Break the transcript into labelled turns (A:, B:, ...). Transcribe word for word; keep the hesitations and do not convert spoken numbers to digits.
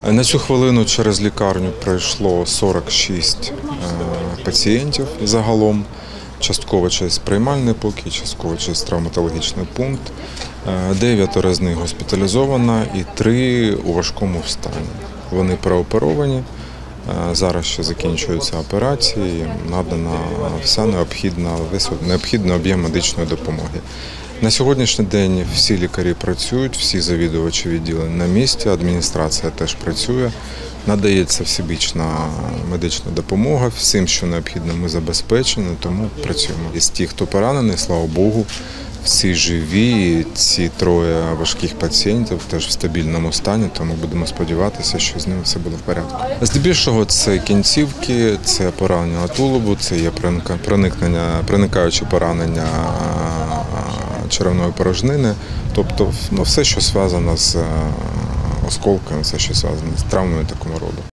A: На цю хвилину через лікарню пройшло сорок шість пацієнтів загалом. Частково через приймальний покій, частково через травматологічний пункт. Дев'ятеро з них госпіталізовано і три у важкому стані. Вони прооперовані, зараз ще закінчуються операції, надана вся необхідна, весь необхідний об'єм медичної допомоги. На сьогоднішній день всі лікарі працюють, всі завідувачі відділень на місці, адміністрація теж працює, надається всебічна медична допомога, всім, що необхідно, ми забезпечені, тому працюємо. Із тих, хто поранений, слава Богу, всі живі, ці троє важких пацієнтів теж в стабільному стані, тому будемо сподіватися, що з ними все буде в порядку. Здебільшого це кінцівки, це поранення тулубу, це є проникнення, проникаюче поранення черевної порожнини, тобто ну, все, що зв'язано з осколками, все, що зв'язано з травмою такого роду.